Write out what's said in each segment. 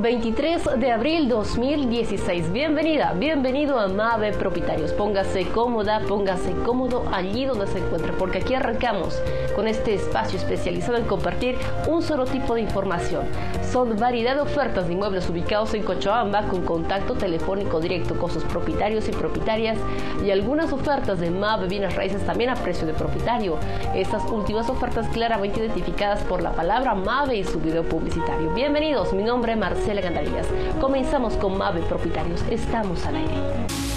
23 de abril 2016. Bienvenida, bienvenido a Mave Propietarios. Póngase cómoda, póngase cómodo allí donde se encuentre, porque aquí arrancamos con este espacio especializado en compartir un solo tipo de información. Son variedad de ofertas de inmuebles ubicados en Cochabamba con contacto telefónico directo con sus propietarios y propietarias, y algunas ofertas de Mave Bienes Raíces también a precio de propietario. Estas últimas ofertas claramente identificadas por la palabra Mave y su video publicitario. Bienvenidos, mi nombre es Marcela Gandarillas. Comenzamos con Mave Propietarios. Estamos al aire.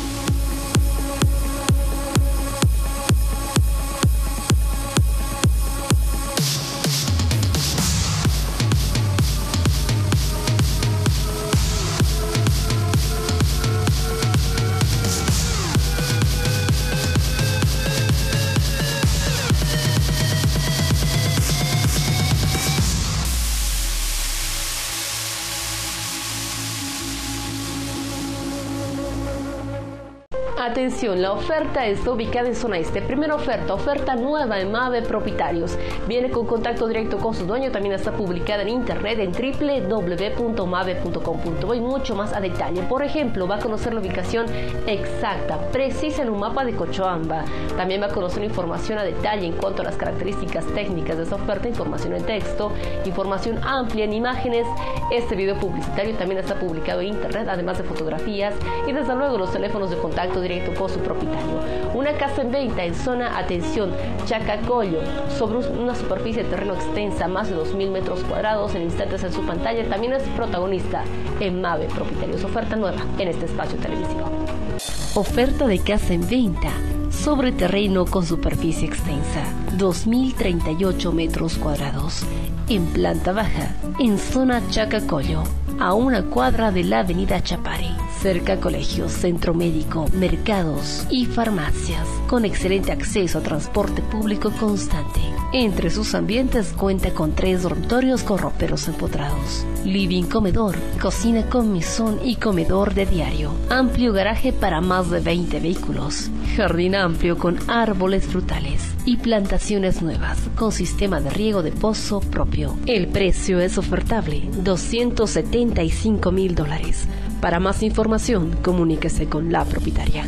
Atención, la oferta está ubicada en zona este. Primera oferta nueva en Mave Propietarios. Viene con contacto directo con su dueño. También está publicada en internet en www.mave.com.bo y mucho más a detalle. Por ejemplo, va a conocer la ubicación exacta, precisa en un mapa de Cochabamba. También va a conocer información a detalle en cuanto a las características técnicas de esta oferta, información en texto, información amplia en imágenes. Este video publicitario también está publicado en internet, además de fotografías y desde luego los teléfonos de contacto directo con su propietario. Una casa en venta en zona, atención, Chacacollo, sobre una superficie de terreno extensa, más de 2.000 metros cuadrados. En instantes en su pantalla también es protagonista en Mave Propietarios. Oferta nueva en este espacio televisivo. Oferta de casa en venta sobre terreno con superficie extensa, 2.038 metros cuadrados, en planta baja, en zona Chacacollo, a una cuadra de la avenida Chapare, cerca a colegios, centro médico, mercados y farmacias, con excelente acceso a transporte público constante. Entre sus ambientes cuenta con 3 dormitorios con roperos empotrados, living, comedor, cocina con mesón y comedor de diario, amplio garaje para más de 20 vehículos, jardín amplio con árboles frutales y plantaciones nuevas con sistema de riego de pozo propio. El precio es ofertable, $275,000. Para más información, comuníquese con la propietaria.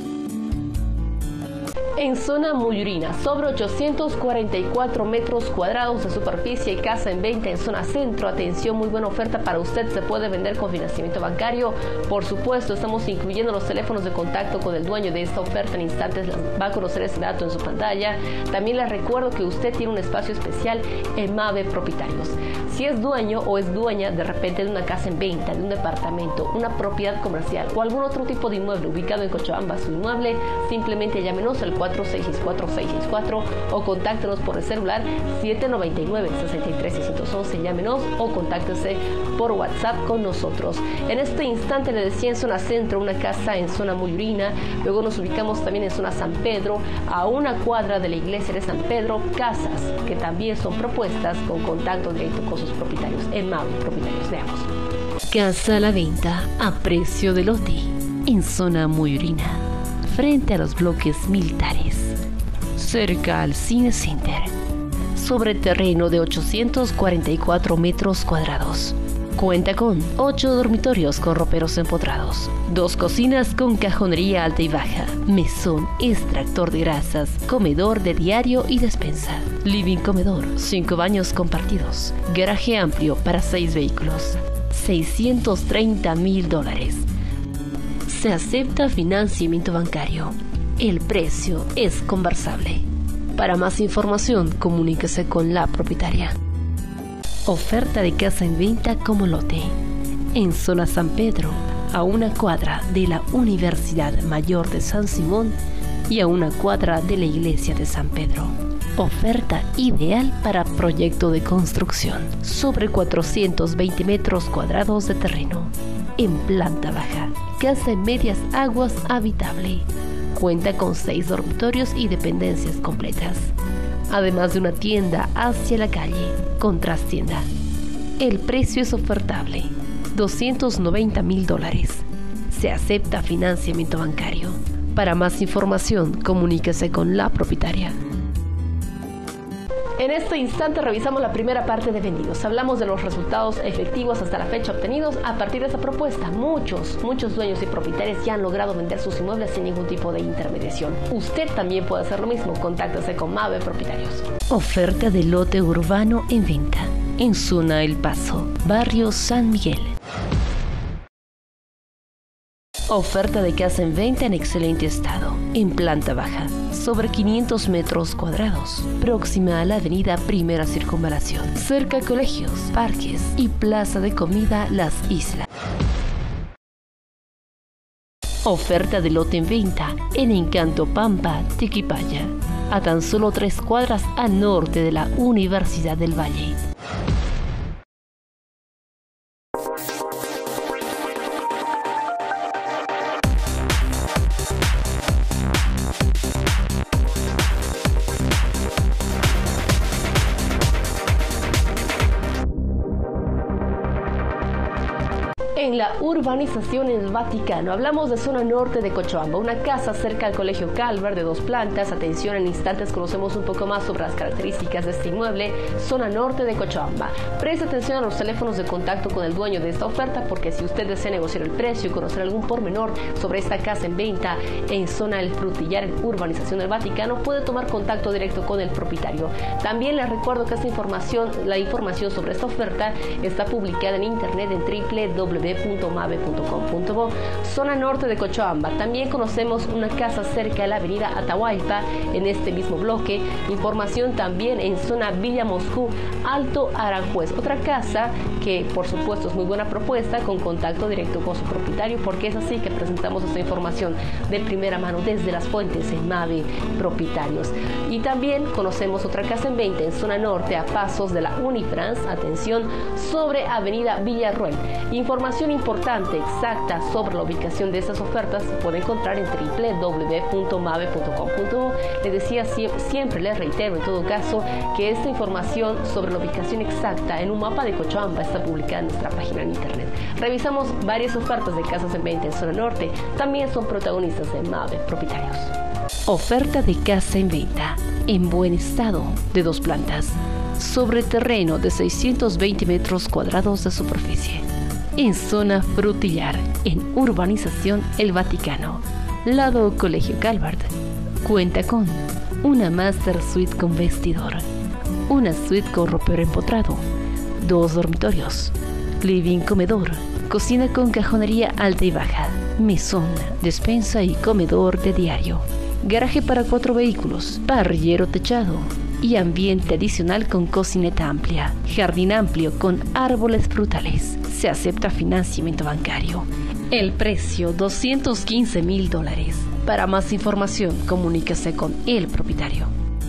En zona Muyurina, sobre 844 metros cuadrados de superficie y casa en venta en zona centro. Atención, muy buena oferta para usted. Se puede vender con financiamiento bancario. Por supuesto, estamos incluyendo los teléfonos de contacto con el dueño de esta oferta. En instantes va a conocer ese dato en su pantalla. También les recuerdo que usted tiene un espacio especial en Mave Propietarios. Si es dueño o es dueña de repente de una casa en venta, de un departamento, una propiedad comercial o algún otro tipo de inmueble ubicado en Cochabamba, su inmueble, simplemente llámenos al 4664-664 o contáctenos por el celular 799-63611. Llámenos o contáctese por WhatsApp con nosotros. En este instante le decía en zona centro, una casa en zona Muyurina. Luego nos ubicamos también en zona San Pedro, a una cuadra de la iglesia de San Pedro. Casas que también son propuestas con contacto directo con sus propietarios en Mave Propietarios. Veamos. Casa a la venta a precio de lote en zona Muyurina, frente a los bloques militares, cerca al Cine Center, sobre terreno de 844 metros cuadrados. Cuenta con 8 dormitorios con roperos empotrados, 2 cocinas con cajonería alta y baja, mesón, extractor de grasas, comedor de diario y despensa, living, comedor, 5 baños compartidos, garaje amplio para 6 vehículos, $630,000. Se acepta financiamiento bancario. El precio es conversable. Para más información, comuníquese con la propietaria. Oferta de casa en venta como lote en zona San Pedro, a una cuadra de la Universidad Mayor de San Simón y a una cuadra de la Iglesia de San Pedro. Oferta ideal para proyecto de construcción, sobre 420 metros cuadrados de terreno, en planta baja, casa en medias aguas habitable. Cuenta con 6 dormitorios y dependencias completas, además de una tienda hacia la calle con trastienda. El precio es ofertable, $290,000. Se acepta financiamiento bancario. Para más información, comuníquese con la propietaria. En este instante revisamos la primera parte de vendidos. Hablamos de los resultados efectivos hasta la fecha obtenidos a partir de esta propuesta. Muchos dueños y propietarios ya han logrado vender sus inmuebles sin ningún tipo de intermediación. Usted también puede hacer lo mismo. Contáctese con Mave Propietarios. Oferta de lote urbano en venta en zona El Paso, barrio San Miguel. Oferta de casa en venta en excelente estado, en planta baja, sobre 500 metros cuadrados, próxima a la avenida Primera Circunvalación, cerca a colegios, parques y plaza de comida Las Islas. Oferta de lote en venta en Encanto Pampa, Tiquipaya, a tan solo 3 cuadras al norte de la Universidad del Valle. En la urbanización El Vaticano, hablamos de zona norte de Cochabamba, una casa cerca al Colegio Calvar de 2 plantas. Atención, en instantes conocemos un poco más sobre las características de este inmueble, zona norte de Cochabamba. Preste atención a los teléfonos de contacto con el dueño de esta oferta, porque si usted desea negociar el precio y conocer algún pormenor sobre esta casa en venta en zona El Frutillar, en urbanización El Vaticano, puede tomar contacto directo con el propietario. También les recuerdo que la información sobre esta oferta está publicada en internet en www.mave.com.bo. Zona norte de Cochabamba. También conocemos una casa cerca de la avenida Atahualpa en este mismo bloque. Información también en zona Villa Moscú, Alto Aranjuez. Otra casa que por supuesto es muy buena propuesta, con contacto directo con su propietario, porque es así que presentamos esta información de primera mano desde las fuentes en Mave Propietarios. Y también conocemos otra casa en venta en zona norte a pasos de la Unifrance. Atención, sobre avenida Villarruel. Información importante, exacta sobre la ubicación de estas ofertas se puede encontrar en www.mave.com.bo. Les decía, siempre les reitero en todo caso que esta información sobre la ubicación exacta en un mapa de Cochabamba está publicada en nuestra página en internet. Revisamos varias ofertas de casas en venta en zona norte, también son protagonistas de Mave Propietarios. Oferta de casa en venta en buen estado de 2 plantas, sobre terreno de 620 metros cuadrados de superficie, en zona Frutillar, en urbanización El Vaticano, lado Colegio Calvard. Cuenta con una master suite con vestidor, una suite con ropero empotrado, 2 dormitorios, living comedor, cocina con cajonería alta y baja, mesón, despensa y comedor de diario, garaje para 4 vehículos, parrillero techado y ambiente adicional con cocineta amplia, jardín amplio con árboles frutales. Se acepta financiamiento bancario. El precio, $215,000. Para más información, comuníquese con el propietario.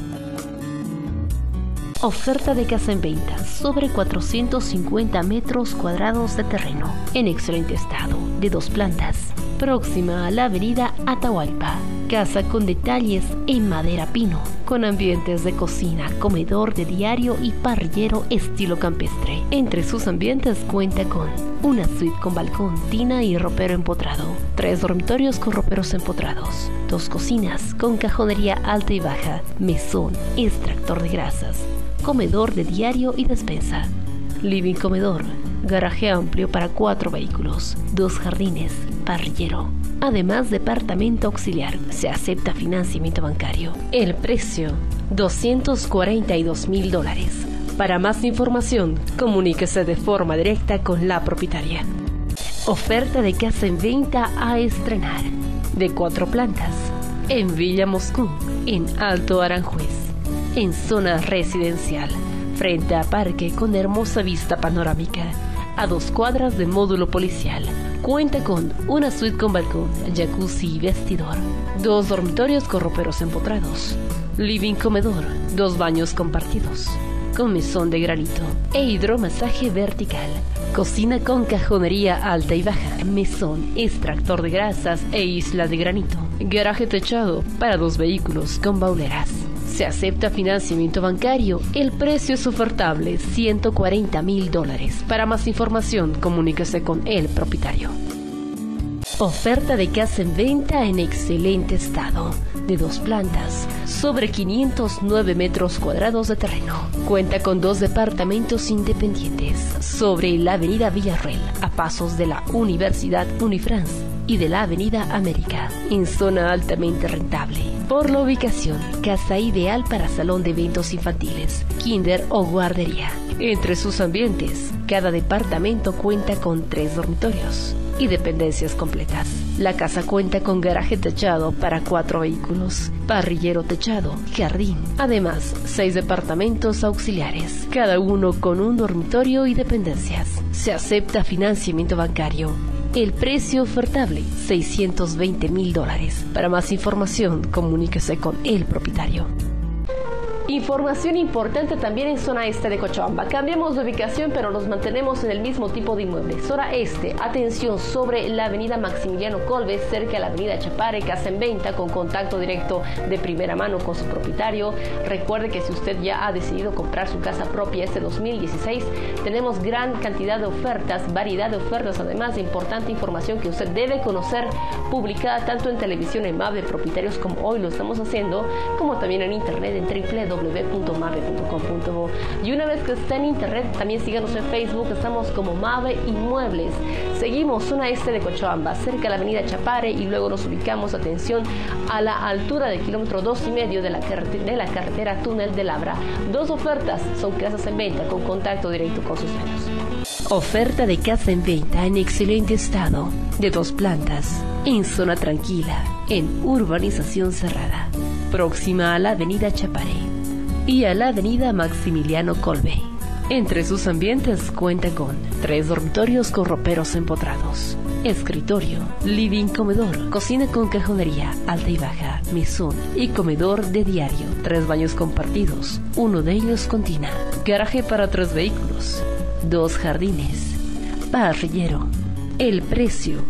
Oferta de casa en venta sobre 450 metros cuadrados de terreno, en excelente estado, de 2 plantas, próxima a la avenida Atahualpa. Casa con detalles en madera pino, con ambientes de cocina, comedor de diario y parrillero estilo campestre. Entre sus ambientes cuenta con una suite con balcón, tina y ropero empotrado, 3 dormitorios con roperos empotrados, 2 cocinas con cajonería alta y baja, mesón, extractor de grasas, comedor de diario y despensa, living comedor, garaje amplio para 4 vehículos, 2 jardines, parrillero. Además, departamento auxiliar. Se acepta financiamiento bancario. El precio, $242,000. Para más información, comuníquese de forma directa con la propietaria. Oferta de casa en venta a estrenar, de 4 plantas, en Villa Moscú, en Alto Aranjuez, en zona residencial, frente a parque con hermosa vista panorámica, a 2 cuadras de módulo policial. Cuenta con una suite con balcón, jacuzzi y vestidor, 2 dormitorios con roperos empotrados, living comedor, 2 baños compartidos, con mesón de granito e hidromasaje vertical, cocina con cajonería alta y baja, mesón, extractor de grasas e isla de granito, garaje techado para 2 vehículos con bauleras. Se acepta financiamiento bancario. El precio es ofertable, $140,000. Para más información, comuníquese con el propietario. Oferta de casa en venta en excelente estado, de 2 plantas, sobre 509 metros cuadrados de terreno. Cuenta con 2 departamentos independientes sobre la avenida Villarreal, a pasos de la Universidad Unifrance y de la avenida América, en zona altamente rentable. Por la ubicación, casa ideal para salón de eventos infantiles, kinder o guardería. Entre sus ambientes, cada departamento cuenta con 3 dormitorios y dependencias completas. La casa cuenta con garaje techado para 4 vehículos, parrillero techado, jardín, además 6 departamentos auxiliares, cada uno con un dormitorio y dependencias. Se acepta financiamiento bancario. El precio ofertable, $620,000. Para más información, comuníquese con el propietario. Información importante también en zona este de Cochabamba. Cambiamos de ubicación, pero nos mantenemos en el mismo tipo de inmueble. Zona este, atención, sobre la avenida Maximiliano Kolbe, cerca de la avenida Chapare, casa en venta con contacto directo de primera mano con su propietario. Recuerde que si usted ya ha decidido comprar su casa propia este 2016, tenemos gran cantidad de ofertas, variedad de ofertas, además de importante información que usted debe conocer, publicada tanto en televisión en MAV de propietarios como hoy lo estamos haciendo, como también en internet en www.mave.com.bo. Y una vez que está en internet, también síganos en Facebook, estamos como Mave Inmuebles. Seguimos zona este de Cochabamba, cerca de la avenida Chapare, y luego nos ubicamos, atención, a la altura del kilómetro 2,5 de la carretera Túnel de Labra. 2 ofertas, son casas en venta con contacto directo con sus dueños. Oferta de casa en venta en excelente estado, de 2 plantas, en zona tranquila, en urbanización cerrada, próxima a la avenida Chapare y a la avenida Maximiliano Kolbe. Entre sus ambientes cuenta con 3 dormitorios con roperos empotrados, escritorio, living, comedor, cocina con cajonería, alta y baja, mesón y comedor de diario, 3 baños compartidos, uno de ellos con tina, garaje para 3 vehículos, 2 jardines, parrillero. El precio,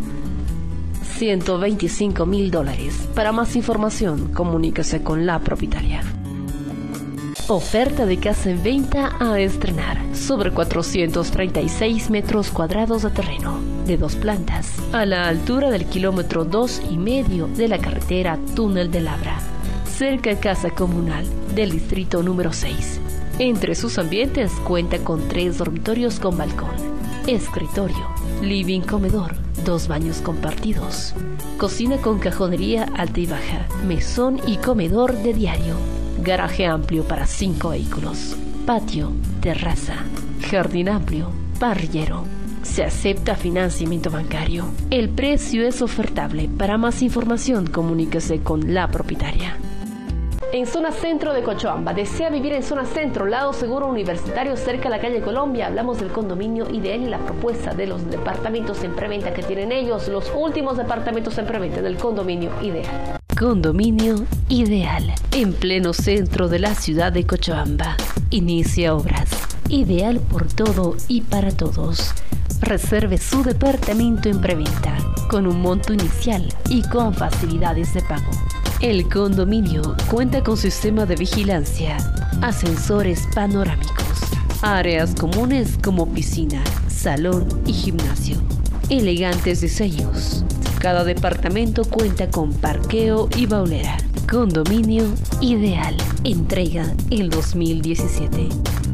$125,000. Para más información, comuníquese con la propietaria. Oferta de casa en venta a estrenar, sobre 436 metros cuadrados de terreno, de 2 plantas, a la altura del kilómetro 2,5 de la carretera Túnel de Labra, cerca de casa comunal del distrito número 6. Entre sus ambientes cuenta con 3 dormitorios con balcón, escritorio, living, comedor, 2 baños compartidos, cocina con cajonería alta y baja, mesón y comedor de diario, garaje amplio para 5 vehículos, patio, terraza, jardín amplio, parrillero. Se acepta financiamiento bancario. El precio es ofertable. Para más información, comuníquese con la propietaria. En zona centro de Cochabamba, desea vivir en zona centro, lado seguro universitario, cerca de la calle Colombia. Hablamos del condominio ideal y la propuesta de los departamentos en preventa que tienen ellos, los últimos departamentos en preventa del condominio ideal. Condominio ideal, en pleno centro de la ciudad de Cochabamba. Inicia obras. Ideal por todo y para todos. Reserve su departamento en preventa, con un monto inicial y con facilidades de pago. El condominio cuenta con sistema de vigilancia, ascensores panorámicos, áreas comunes como piscina, salón y gimnasio, elegantes diseños. Cada departamento cuenta con parqueo y baulera. Condominio ideal. Entrega el 2017.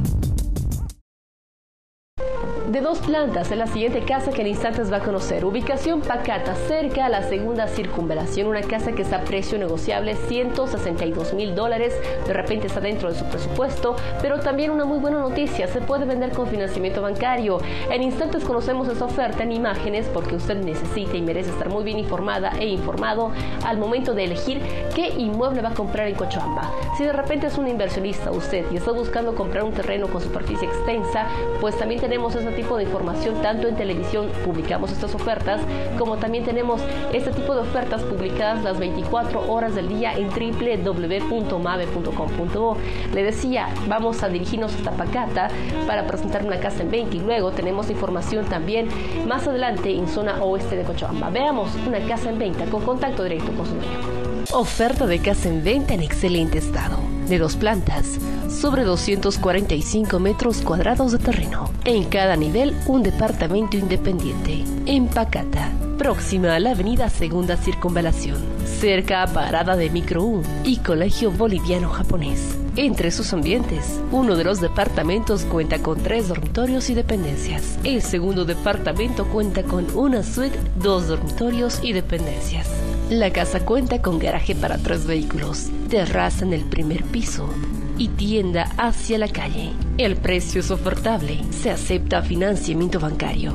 De 2 plantas en la siguiente casa que en instantes va a conocer. Ubicación pacata, cerca a la segunda circunvalación. Una casa que está a precio negociable, $162,000. De repente está dentro de su presupuesto, pero también una muy buena noticia, se puede vender con financiamiento bancario. En instantes conocemos esa oferta en imágenes, porque usted necesita y merece estar muy bien informada e informado al momento de elegir qué inmueble va a comprar en Cochabamba. Si de repente es un inversionista usted y está buscando comprar un terreno con superficie extensa, pues también tenemos ese tipo de información, tanto en televisión publicamos estas ofertas, como también tenemos este tipo de ofertas publicadas las 24 horas del día en www.mave.com.bo. Le decía, vamos a dirigirnos hasta Pacata para presentar una casa en venta, y luego tenemos información también más adelante en zona oeste de Cochabamba. Veamos una casa en venta con contacto directo con su dueño. Oferta de casa en venta en excelente estado, de 2 plantas, sobre 245 metros cuadrados de terreno. En cada nivel, un departamento independiente. En Pacata, próxima a la avenida Segunda Circunvalación, cerca a Parada de Micro 1 y Colegio Boliviano Japonés. Entre sus ambientes, uno de los departamentos cuenta con 3 dormitorios y dependencias. El segundo departamento cuenta con una suite, 2 dormitorios y dependencias. La casa cuenta con garaje para 3 vehículos, terraza en el primer piso y tienda hacia la calle. El precio es ofertable. Se acepta financiamiento bancario.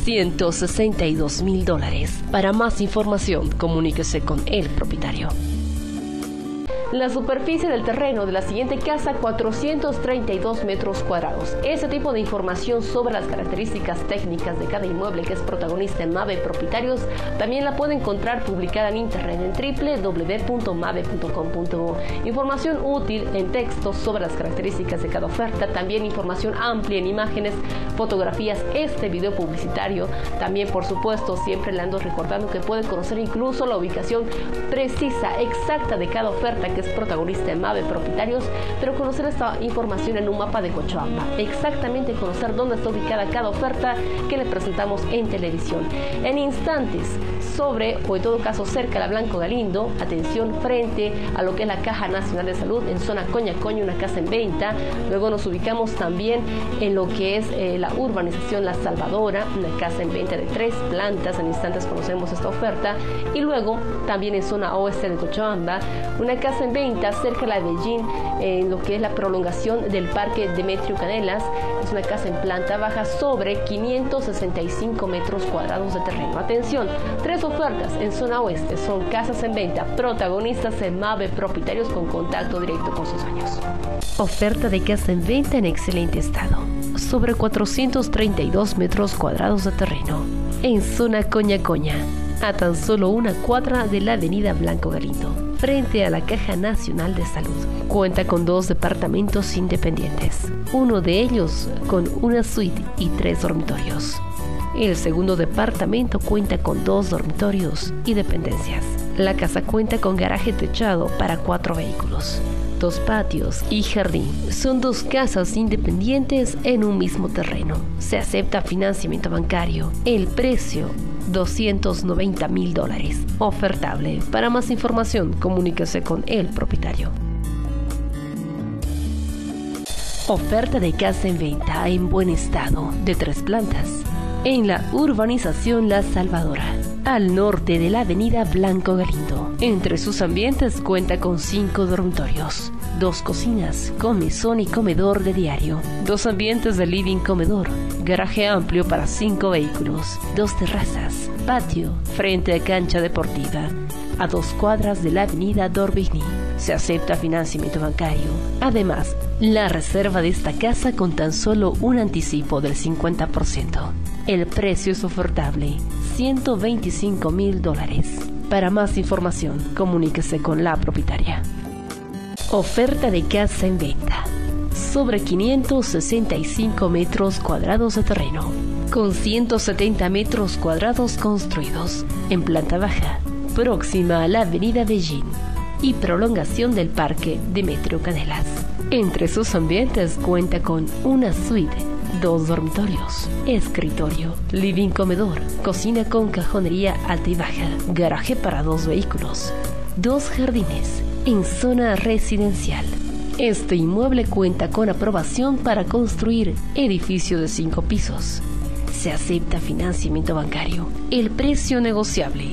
$162,000. Para más información, comuníquese con el propietario. La superficie del terreno de la siguiente casa, 432 metros cuadrados. Ese tipo de información sobre las características técnicas de cada inmueble que es protagonista en Mave Propietarios también la puede encontrar publicada en internet en www.mave.com.bo. Información útil en texto sobre las características de cada oferta, también información amplia en imágenes, fotografías, este video publicitario. También, por supuesto, siempre le ando recordando que puede conocer incluso la ubicación precisa, exacta de cada oferta que es protagonista en Mave Propietarios, pero conocer esta información en un mapa de Cochabamba, exactamente conocer dónde está ubicada cada oferta que le presentamos en televisión. En instantes, sobre, o en todo caso cerca de la Blanco Galindo, atención, frente a lo que es la Caja Nacional de Salud, en zona Coñacoña, una casa en venta. Luego nos ubicamos también en lo que es la urbanización La Salvadora, una casa en venta de 3 plantas. En instantes conocemos esta oferta. Y luego también en zona oeste de Cochabamba, una casa en venta cerca de la Bellín, en lo que es la prolongación del Parque Demetrio Canelas. Es una casa en planta baja sobre 565 metros cuadrados de terreno. Atención, 3 ofertas en zona oeste, son casas en venta, protagonistas en Mave Propietarios con contacto directo con sus dueños. Oferta de casa en venta en excelente estado, sobre 432 metros cuadrados de terreno, en zona Coñacoña, a tan solo una cuadra de la avenida Blanco Galindo, frente a la Caja Nacional de Salud. Cuenta con 2 departamentos independientes, uno de ellos con una suite y 3 dormitorios. El segundo departamento cuenta con 2 dormitorios y dependencias. La casa cuenta con garaje techado para 4 vehículos, 2 patios y jardín. Son 2 casas independientes en un mismo terreno. Se acepta financiamiento bancario. El precio, $290,000. Ofertable. Para más información, comuníquese con el propietario. Oferta de casa en venta en buen estado, de 3 plantas, en la urbanización La Salvadora, al norte de la avenida Blanco Galindo. Entre sus ambientes cuenta con 5 dormitorios, 2 cocinas con mesón y comedor de diario, 2 ambientes de living comedor, garaje amplio para 5 vehículos, 2 terrazas, patio, frente a cancha deportiva, a 2 cuadras de la avenida D'Orbigny. Se acepta financiamiento bancario. Además, la reserva de esta casa con tan solo un anticipo del 50%. El precio es ofertable, $125,000. Para más información, comuníquese con la propietaria. Oferta de casa en venta, sobre 565 metros cuadrados de terreno, con 170 metros cuadrados construidos, en planta baja, próxima a la avenida Bellín y prolongación del Parque Demetrio Canelas. Entre sus ambientes cuenta con una suite, 2 dormitorios, escritorio, living comedor, cocina con cajonería alta y baja, garaje para 2 vehículos, 2 jardines, en zona residencial. Este inmueble cuenta con aprobación para construir edificio de 5 pisos. Se acepta financiamiento bancario. El precio negociable,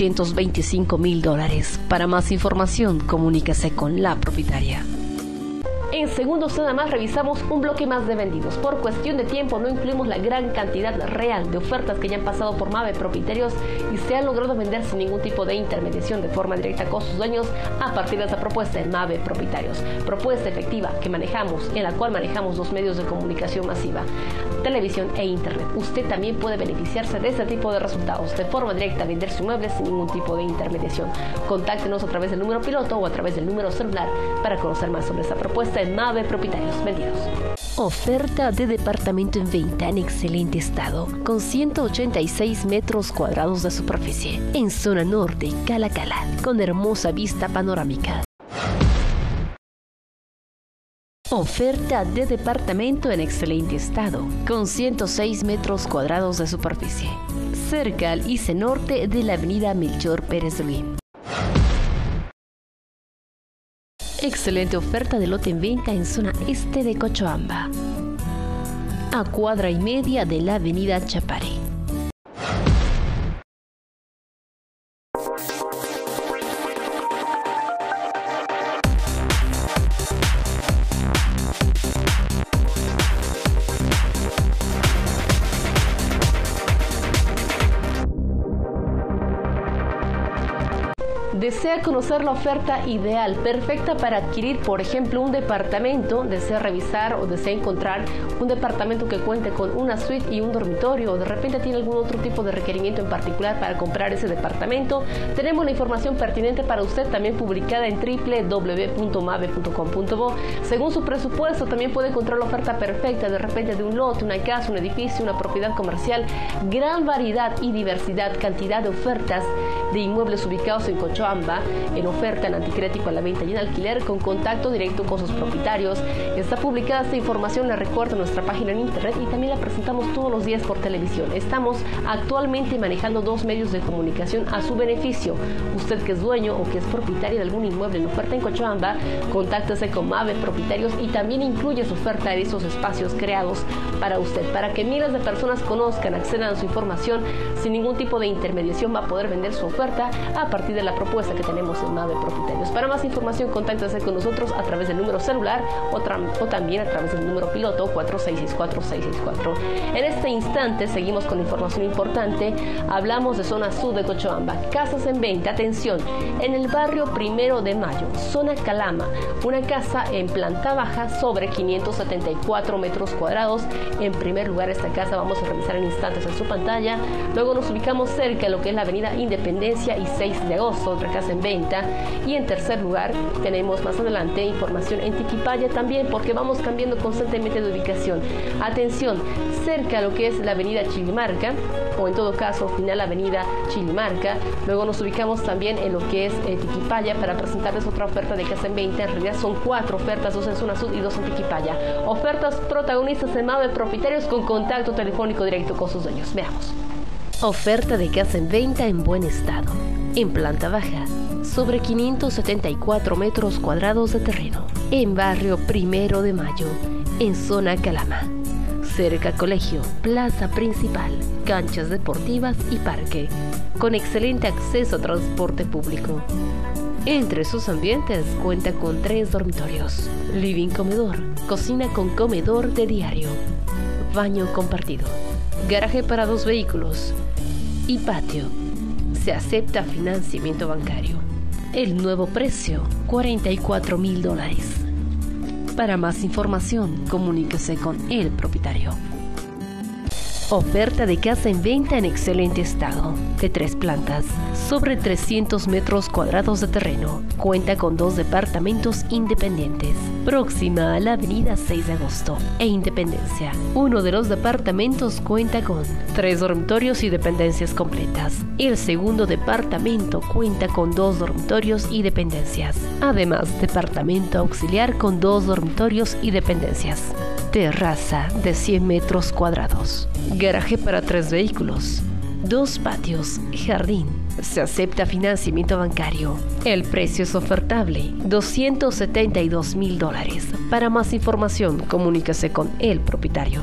$225,000. Para más información, comuníquese con la propietaria. En segundos nada más revisamos un bloque más de vendidos. Por cuestión de tiempo no incluimos la gran cantidad real de ofertas que ya han pasado por Mave Propietarios y se han logrado vender sin ningún tipo de intermediación, de forma directa con sus dueños, a partir de esa propuesta en Mave Propietarios. Propuesta efectiva que manejamos, en la cual manejamos 2 medios de comunicación masiva, televisión e internet. Usted también puede beneficiarse de este tipo de resultados, de forma directa vender su inmueble sin ningún tipo de intermediación. Contáctenos a través del número piloto o a través del número celular para conocer más sobre esta propuesta en Mave Propietarios vendidos. Oferta de departamento en venta en excelente estado, con 186 metros cuadrados de superficie, en zona norte, Cala Cala, con hermosa vista panorámica. Oferta de departamento en excelente estado, con 106 metros cuadrados de superficie, cerca al ICE Norte de la avenida Melchor Pérez Holguín. Excelente oferta de lote en venta en zona este de Cochabamba, a cuadra y media de la avenida Chapare. ¿Desea conocer la oferta ideal, perfecta para adquirir, por ejemplo, un departamento? ¿Desea revisar o desea encontrar un departamento que cuente con una suite y un dormitorio? ¿O de repente tiene algún otro tipo de requerimiento en particular para comprar ese departamento? Tenemos la información pertinente para usted, también publicada en www.mave.com.bo. Según su presupuesto, también puede encontrar la oferta perfecta, de repente de un lote, una casa, un edificio, una propiedad comercial. Gran variedad y diversidad, cantidad de ofertas de inmuebles ubicados en Cochabamba, en oferta, en anticrético, a la venta y en alquiler, con contacto directo con sus propietarios. Está publicada esta información, la recuerdo, en nuestra página en internet, y también la presentamos todos los días por televisión. Estamos actualmente manejando 2 medios de comunicación a su beneficio. Usted que es dueño o que es propietario de algún inmueble en oferta en Cochabamba, contáctese con Mave Propietarios, y también incluye su oferta de esos espacios creados para usted, para que miles de personas conozcan, accedan a su información sin ningún tipo de intermediación. Va a poder vender su oferta a partir de la propuesta que tenemos en Mave Propietarios. Para más información, contáctese con nosotros a través del número celular o también a través del número piloto 4664-664. En este instante seguimos con información importante. Hablamos de zona sur de Cochabamba. Casas en venta, atención, en el barrio 1 de Mayo, zona Calama, una casa en planta baja sobre 574 metros cuadrados. En primer lugar, esta casa vamos a revisar en instantes en su pantalla. Luego nos ubicamos cerca de lo que es la avenida Independencia y 6 de agosto, otra casa en venta. Y en tercer lugar tenemos más adelante información en Tiquipaya también, porque vamos cambiando constantemente de ubicación. Atención, cerca a lo que es la avenida Chilimarca, o en todo caso final avenida Chilimarca. Luego nos ubicamos también en lo que es Tiquipaya para presentarles otra oferta de casa en venta. En realidad son 4 ofertas, 2 en zona sur y 2 en Tiquipaya. Ofertas protagonistas en Mave Propietarios, con contacto telefónico directo con sus dueños. Veamos. Oferta de casa en venta en buen estado, en planta baja, sobre 574 metros cuadrados de terreno, en barrio 1 de Mayo, en zona Calama, cerca colegio, plaza principal, canchas deportivas y parque, con excelente acceso a transporte público. Entre sus ambientes cuenta con 3 dormitorios, living comedor, cocina con comedor de diario, baño compartido, garaje para 2 vehículos y patio. Se acepta financiamiento bancario. El nuevo precio, $44,000. Para más información, comuníquese con el propietario. Oferta de casa en venta en excelente estado, de 3 plantas, sobre 300 metros cuadrados de terreno. Cuenta con 2 departamentos independientes, próxima a la avenida 6 de agosto e Independencia. Uno de los departamentos cuenta con 3 dormitorios y dependencias completas. El segundo departamento cuenta con 2 dormitorios y dependencias. Además, departamento auxiliar con 2 dormitorios y dependencias. Terraza de 100 metros cuadrados. Garaje para 3 vehículos. 2 patios, jardín. Se acepta financiamiento bancario. El precio es ofertable, $272,000. Para más información, comuníquese con el propietario.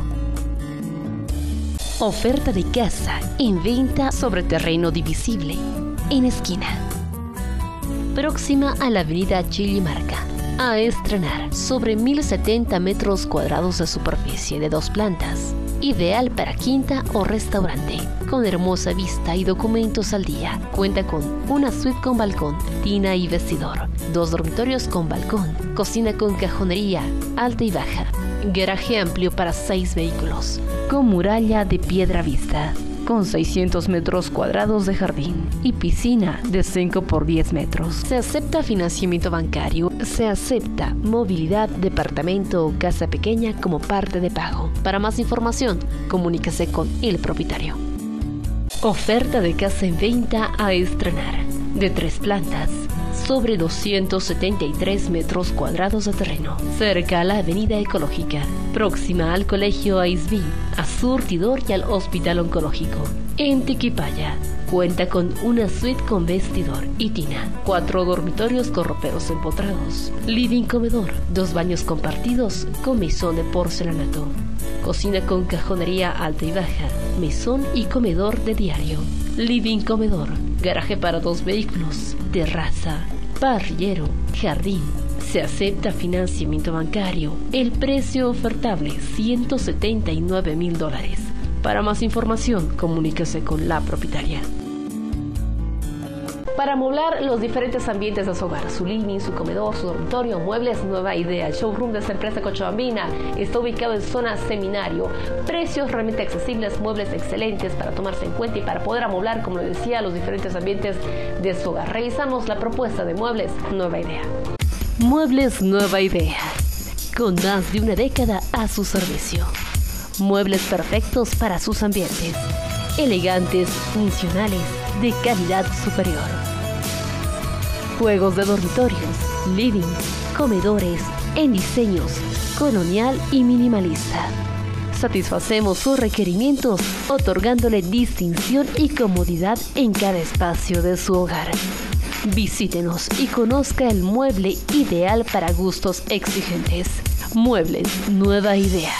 Oferta de casa en venta sobre terreno divisible, en esquina, próxima a la avenida Chilimarca. A estrenar, sobre 1070 metros cuadrados de superficie, de 2 plantas. Ideal para quinta o restaurante, con hermosa vista y documentos al día. Cuenta con una suite con balcón, tina y vestidor, 2 dormitorios con balcón, cocina con cajonería alta y baja, garaje amplio para 6 vehículos, con muralla de piedra vista, con 600 metros cuadrados de jardín y piscina de 5 por 10 metros. Se acepta financiamiento bancario. Se acepta movilidad, departamento o casa pequeña como parte de pago. Para más información, comuníquese con el propietario. Oferta de casa en venta a estrenar, de 3 plantas, sobre 273 metros cuadrados de terreno, cerca a la Avenida Ecológica, próxima al Colegio Aizbín, a Surtidor y al Hospital Oncológico. En Tiquipaya, cuenta con una suite con vestidor y tina, 4 dormitorios con roperos empotrados, living comedor, 2 baños compartidos con mesón de porcelanato, cocina con cajonería alta y baja, mesón y comedor de diario, living comedor, garaje para 2 vehículos, terraza, parrillero, jardín. Se acepta financiamiento bancario. El precio ofertable, $179,000. Para más información, comuníquese con la propietaria. Para amoblar los diferentes ambientes de su hogar, su living, su comedor, su dormitorio, muebles, nueva idea. El showroom de esta empresa cochabambina está ubicado en zona Seminario. Precios realmente accesibles, muebles excelentes para tomarse en cuenta y para poder amoblar, como le decía, los diferentes ambientes de su hogar. Revisamos la propuesta de Muebles Nueva Idea. Muebles Nueva Idea, con más de una década a su servicio. Muebles perfectos para sus ambientes, elegantes, funcionales, de calidad superior. Juegos de dormitorios, livings, comedores, en diseños colonial y minimalista. Satisfacemos sus requerimientos otorgándole distinción y comodidad en cada espacio de su hogar. Visítenos y conozca el mueble ideal para gustos exigentes. Muebles Nueva Idea.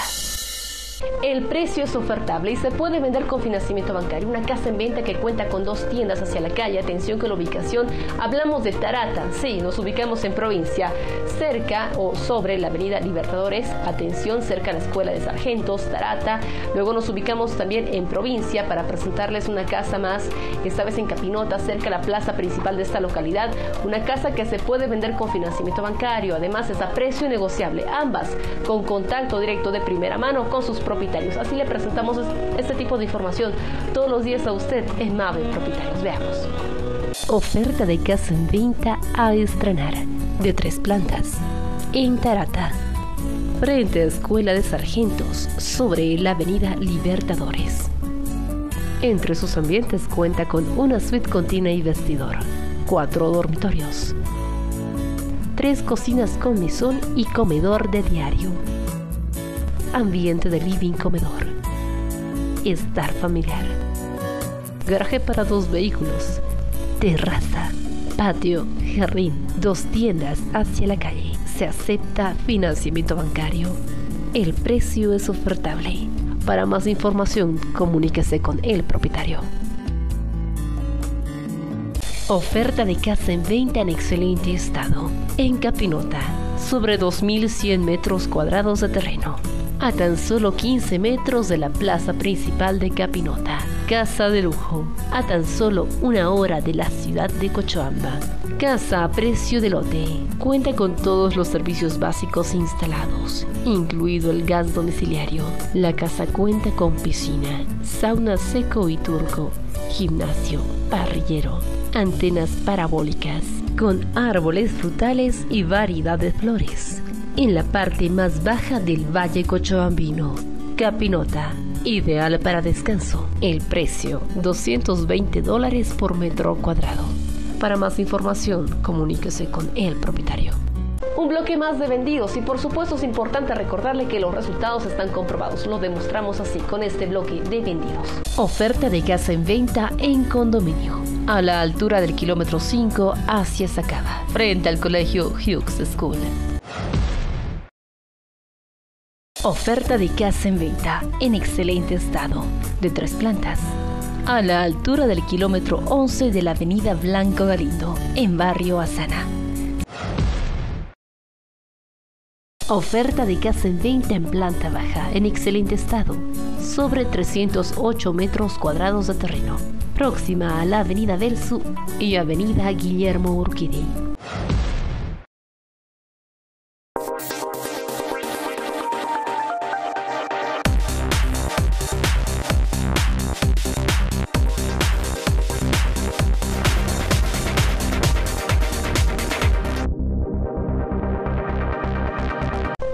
El precio es ofertable y se puede vender con financiamiento bancario. Una casa en venta que cuenta con 2 tiendas hacia la calle. Atención con la ubicación. Hablamos de Tarata. Sí, nos ubicamos en provincia, cerca o sobre la Avenida Libertadores. Atención, cerca a la Escuela de Sargentos, Tarata. Luego nos ubicamos también en provincia para presentarles una casa más, esta vez en Capinota, cerca a la plaza principal de esta localidad. Una casa que se puede vender con financiamiento bancario. Además, es a precio negociable. Ambas con contacto directo de primera mano con sus propietarios. Así le presentamos este tipo de información todos los días a usted en Mave Propietarios. Veamos. Oferta de casa en venta a estrenar, de 3 plantas, en Tarata, frente a Escuela de Sargentos, sobre la Avenida Libertadores. Entre sus ambientes cuenta con una suite con tina y vestidor, 4 dormitorios, 3 cocinas con mesón y comedor de diario. Ambiente de living comedor, estar familiar, garaje para 2 vehículos, terraza, patio, jardín, 2 tiendas hacia la calle. Se acepta financiamiento bancario. El precio es ofertable. Para más información, comuníquese con el propietario. Oferta de casa en venta en excelente estado, en Capinota, sobre 2.100 metros cuadrados de terreno, a tan solo 15 metros de la plaza principal de Capinota. Casa de lujo, a tan solo 1 hora de la ciudad de Cochabamba. Casa a precio de lote. Cuenta con todos los servicios básicos instalados, incluido el gas domiciliario. La casa cuenta con piscina, sauna seco y turco, gimnasio, parrillero, antenas parabólicas, con árboles frutales y variedad de flores. En la parte más baja del Valle Cochabambino, Capinota, ideal para descanso. El precio, $220 por metro cuadrado. Para más información, comuníquese con el propietario. Un bloque más de vendidos y por supuesto es importante recordarle que los resultados están comprobados. Lo demostramos así con este bloque de vendidos. Oferta de casa en venta en condominio, a la altura del kilómetro 5 hacia Sacaba, frente al colegio Hughes School. Oferta de casa en venta en excelente estado, de 3 plantas, a la altura del kilómetro 11 de la avenida Blanco Galindo, en barrio Asana. Oferta de casa en venta en planta baja, en excelente estado, sobre 308 metros cuadrados de terreno, próxima a la avenida Belsu y avenida Guillermo Urquidi.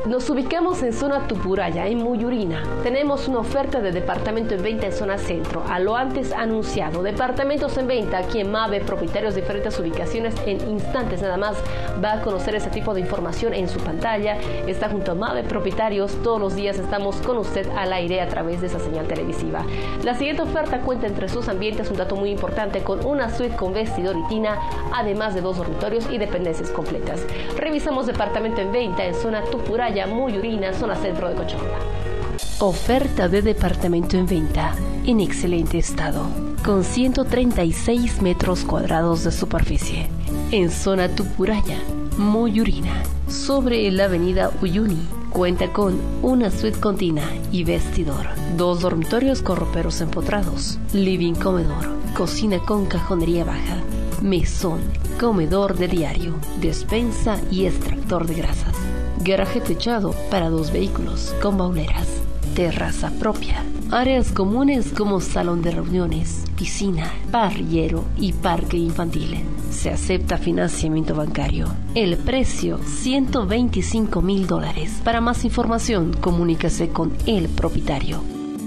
Nos ubicamos en zona Tupuraya, en Muyurina. Tenemos una oferta de departamento en venta en zona centro, a lo antes anunciado. Departamentos en venta aquí en Mave, propietarios de diferentes ubicaciones. En instantes nada más va a conocer ese tipo de información en su pantalla. Está junto a Mave Propietarios. Todos los días estamos con usted al aire a través de esa señal televisiva. La siguiente oferta cuenta entre sus ambientes, un dato muy importante, con una suite con vestidor y tina, además de 2 dormitorios y dependencias completas. Revisamos departamento en venta en zona Tupuraya, Muyurina, zona centro de Cochabamba. Oferta de departamento en venta en excelente estado, con 136 metros cuadrados de superficie, en zona Tupuraya, Muyurina, sobre la avenida Uyuni. Cuenta con una suite con tina y vestidor, 2 dormitorios con roperos empotrados, living comedor, cocina con cajonería baja, mesón, comedor de diario, despensa y extractor de grasas, garaje techado para 2 vehículos con bauleras, terraza propia, áreas comunes como salón de reuniones, piscina, parrillero y parque infantil. Se acepta financiamiento bancario. El precio, $125,000. Para más información, comuníquese con el propietario.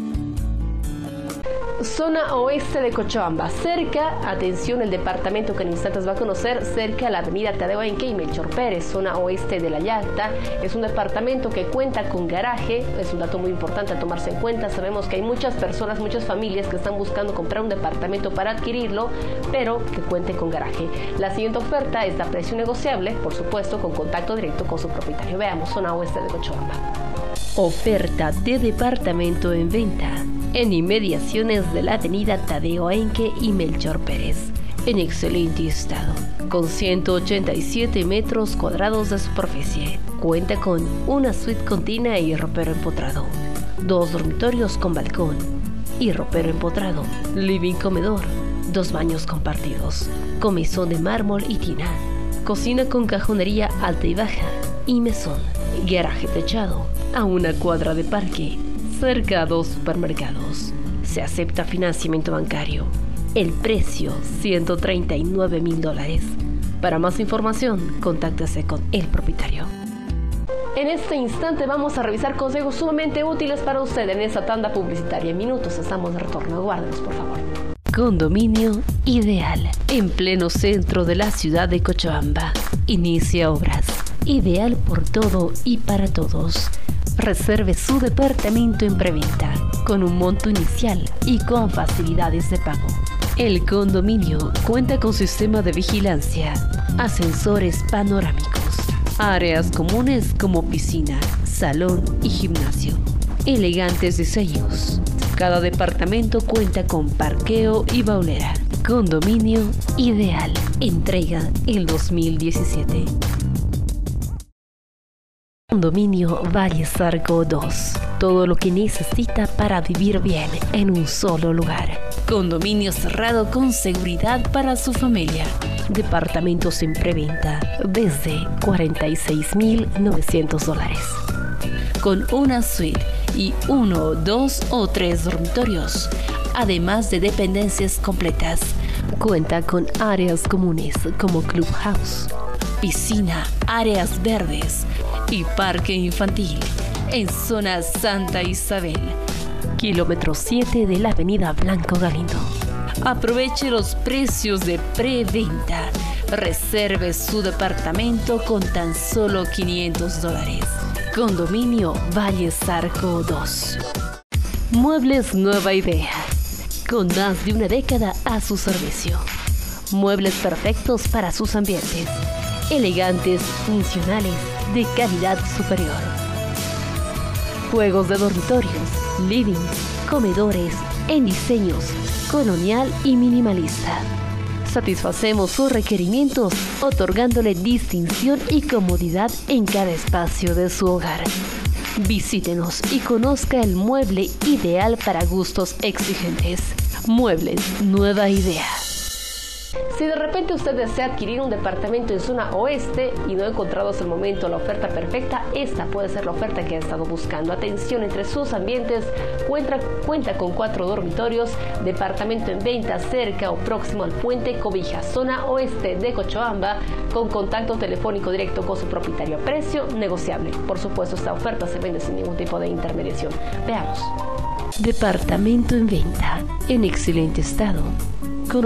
Zona oeste de Cochabamba, cerca, atención, el departamento que en instantes va a conocer, cerca a la avenida Tadeo Enque y Melchor Pérez, zona oeste de La Llacta. Es un departamento que cuenta con garaje, es un dato muy importante a tomarse en cuenta. Sabemos que hay muchas personas, muchas familias que están buscando comprar un departamento para adquirirlo, pero que cuente con garaje. La siguiente oferta es a precio negociable, por supuesto, con contacto directo con su propietario. Veamos, zona oeste de Cochabamba. Oferta de departamento en venta en inmediaciones de la avenida Tadeo Enque y Melchor Pérez, en excelente estado, con 187 metros cuadrados de superficie. Cuenta con una suite con tina y ropero empotrado, 2 dormitorios con balcón y ropero empotrado, living comedor, 2 baños compartidos, con mesón de mármol y tina, cocina con cajonería alta y baja y mesón, garaje techado, a 1 cuadra de parque, cerca a 2 supermercados. Se acepta financiamiento bancario. El precio, $139,000. Para más información, contáctese con el propietario. En este instante vamos a revisar consejos sumamente útiles para usted en esta tanda publicitaria. En minutos estamos de retorno. Aguárdenos, por favor. Condominio ideal, en pleno centro de la ciudad de Cochabamba. Inicia obras. Ideal por todo y para todos. Reserve su departamento en preventa, con un monto inicial y con facilidades de pago. El condominio cuenta con sistema de vigilancia, ascensores panorámicos, áreas comunes como piscina, salón y gimnasio, elegantes diseños. Cada departamento cuenta con parqueo y baulera. Condominio ideal. Entrega el 2017. Condominio Valle Zarco 2. Todo lo que necesita para vivir bien en un solo lugar. Condominio cerrado con seguridad para su familia. Departamentos en preventa desde $46,900. Con una suite y 1, 2 o 3 dormitorios, además de dependencias completas. Cuenta con áreas comunes como clubhouse, piscina, áreas verdes y parque infantil en zona Santa Isabel, kilómetro 7 de la avenida Blanco Galindo. Aproveche los precios de preventa. Reserve su departamento con tan solo $500. Condominio Valle Zarco 2. Muebles Nueva Idea, con más de 1 década a su servicio. Muebles perfectos para sus ambientes, elegantes, funcionales, de calidad superior. Juegos de dormitorios, living, comedores, en diseños colonial y minimalista. Satisfacemos sus requerimientos otorgándole distinción y comodidad en cada espacio de su hogar. Visítenos y conozca el mueble ideal para gustos exigentes. Muebles Nueva Idea. Si de repente usted desea adquirir un departamento en zona oeste y no ha encontrado hasta el momento la oferta perfecta, esta puede ser la oferta que ha estado buscando. Atención, entre sus ambientes cuenta con 4 dormitorios, departamento en venta cerca o próximo al puente Cobija, zona oeste de Cochabamba, con contacto telefónico directo con su propietario. Precio negociable. Por supuesto, esta oferta se vende sin ningún tipo de intermediación. Veamos. Departamento en venta, en excelente estado, con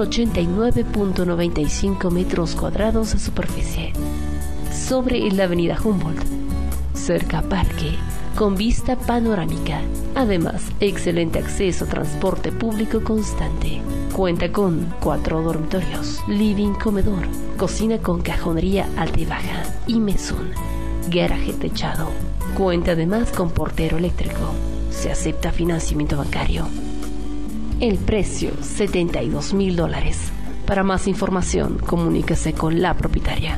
89.95 metros cuadrados de superficie, sobre la avenida Humboldt, cerca a parque, con vista panorámica. Además, excelente acceso a transporte público constante. Cuenta con 4 dormitorios, living, comedor, cocina con cajonería alta y baja y mesón, garaje techado. Cuenta además con portero eléctrico. Se acepta financiamiento bancario. El precio, $72.000. Para más información, comuníquese con la propietaria.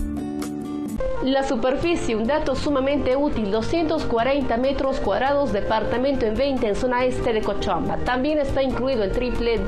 La superficie, un dato sumamente útil, 240 metros cuadrados, departamento en venta en zona este de Cochabamba. También está incluido en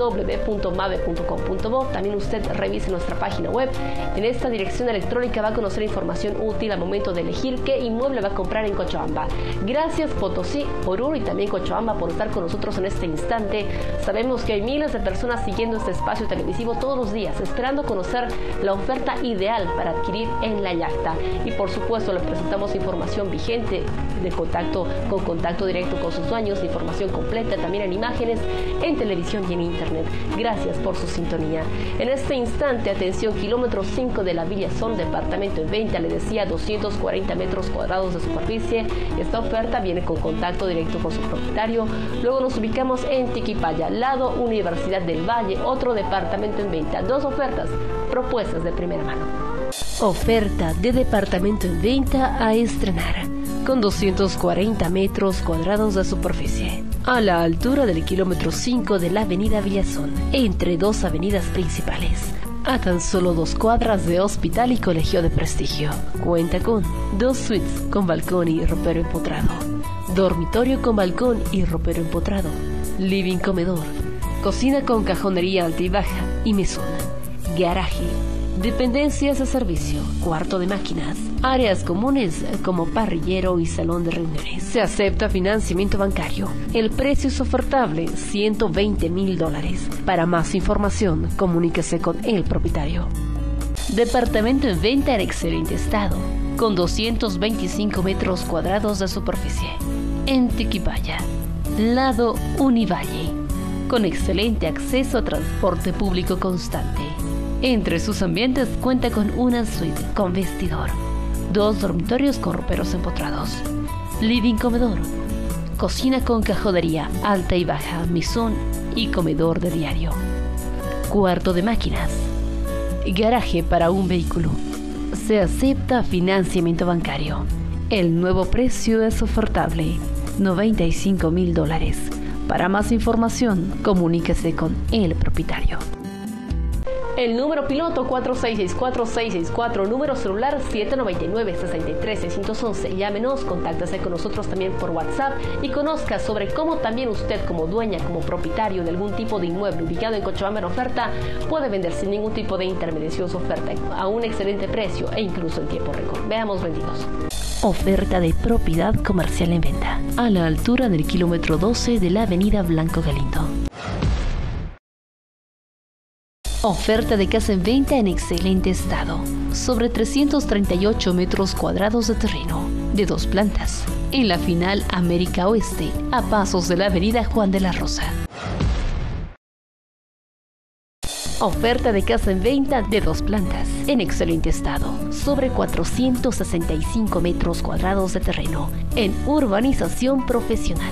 www.mave.com.bo. También usted revise nuestra página web. En esta dirección electrónica va a conocer información útil al momento de elegir qué inmueble va a comprar en Cochabamba. Gracias Potosí, Oruro y también Cochabamba por estar con nosotros en este instante. Sabemos que hay miles de personas siguiendo este espacio televisivo todos los días, esperando conocer la oferta ideal para adquirir en La Yacta. Y por supuesto le presentamos información vigente con contacto directo con sus dueños, información completa también en imágenes, en televisión y en internet. Gracias por su sintonía. En este instante, atención, kilómetro 5 de la Villazón, departamento en venta, le decía, 240 metros cuadrados de superficie. Esta oferta viene con contacto directo con su propietario. Luego nos ubicamos en Tiquipaya, lado Universidad del Valle, otro departamento en venta. 2 ofertas propuestas de primera mano. Oferta de departamento en venta a estrenar, con 240 metros cuadrados de superficie, a la altura del kilómetro 5 de la avenida Villazón, entre 2 avenidas principales, a tan solo 2 cuadras de hospital y colegio de prestigio. Cuenta con 2 suites con balcón y ropero empotrado, dormitorio con balcón y ropero empotrado, living, comedor, cocina con cajonería alta y baja y mesón, garaje, dependencias de servicio, cuarto de máquinas, áreas comunes como parrillero y salón de reuniones. Se acepta financiamiento bancario. El precio es ofertable, $120.000. Para más información, comuníquese con el propietario. Departamento en venta en excelente estado, con 225 metros cuadrados de superficie, en Tiquipaya, lado Univalle, con excelente acceso a transporte público constante. Entre sus ambientes cuenta con una suite con vestidor, 2 dormitorios con roperos empotrados, living, comedor, cocina con cajonería alta y baja, mesón y comedor de diario, cuarto de máquinas, garaje para un vehículo. Se acepta financiamiento bancario. El nuevo precio es ofertable, $95.000. Para más información, comuníquese con el propietario. El número piloto 4664-664, número celular 799-63611. Llámenos, contáctese con nosotros también por WhatsApp y conozca sobre cómo también usted como dueña, como propietario de algún tipo de inmueble ubicado en Cochabamba en oferta, puede vender sin ningún tipo de intermediación su oferta a un excelente precio e incluso en tiempo récord. Veamos vendidos. Oferta de propiedad comercial en venta, a la altura del kilómetro 12 de la avenida Blanco Galindo. Oferta de casa en venta en excelente estado, sobre 338 metros cuadrados de terreno, de 2 plantas, en la final América Oeste, a pasos de la avenida Juan de la Rosa. Oferta de casa en venta de 2 plantas, en excelente estado, sobre 465 metros cuadrados de terreno, en urbanización profesional.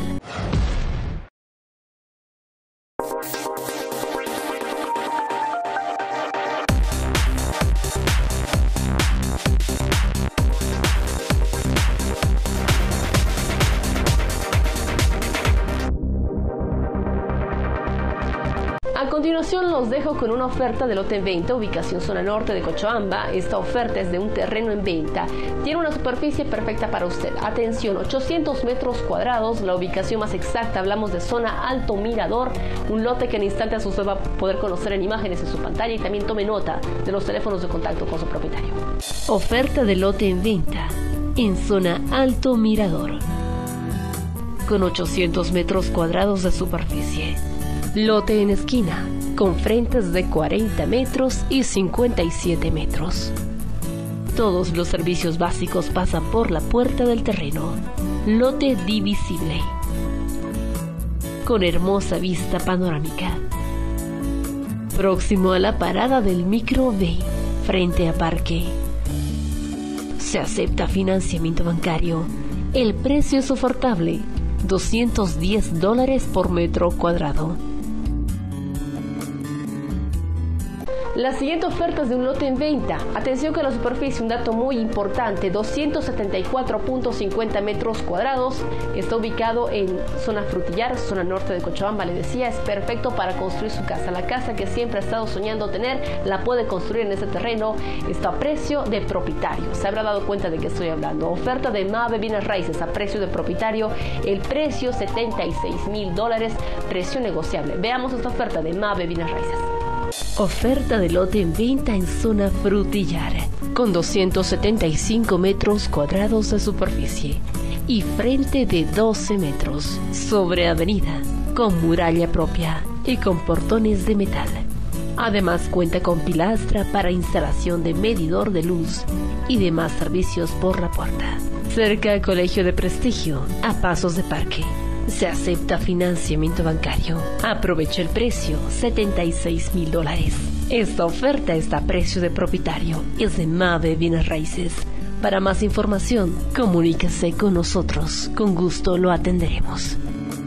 A continuación continuación los dejo con una oferta de lote en venta, ubicación zona norte de Cochabamba. Esta oferta es de un terreno en venta. Tiene una superficie perfecta para usted. Atención, 800 metros cuadrados, la ubicación más exacta, hablamos de zona Alto Mirador, un lote que en instantes usted va a poder conocer en imágenes en su pantalla y también tome nota de los teléfonos de contacto con su propietario. Oferta de lote en venta en zona Alto Mirador, con 800 metros cuadrados de superficie. Lote en esquina, con frentes de 40 metros y 57 metros. Todos los servicios básicos pasan por la puerta del terreno. Lote divisible, con hermosa vista panorámica. Próximo a la parada del micro B, frente a parque. Se acepta financiamiento bancario. El precio es ofertable, $210 por metro cuadrado. La siguiente oferta es de un lote en venta. Atención que la superficie, un dato muy importante, 274.50 metros cuadrados. Está ubicado en zona Frutillar, zona norte de Cochabamba. Le decía, es perfecto para construir su casa. La casa que siempre ha estado soñando tener, la puede construir en ese terreno. Está a precio de propietario. Se habrá dado cuenta de que estoy hablando. Oferta de Mave Bienes Raíces a precio de propietario. El precio $76,000, precio negociable. Veamos esta oferta de Mave Bienes Raíces. Oferta de lote en venta en zona Frutillar, con 275 metros cuadrados de superficie y frente de 12 metros, sobre avenida, con muralla propia y con portones de metal. Además cuenta con pilastra para instalación de medidor de luz y demás servicios por la puerta. Cerca al Colegio de Prestigio, a pasos de parque. Se acepta financiamiento bancario. Aprovecha el precio, $76,000. Esta oferta está a precio de propietario. Es de Mave Bienes Raíces. Para más información, comuníquese con nosotros. Con gusto lo atenderemos.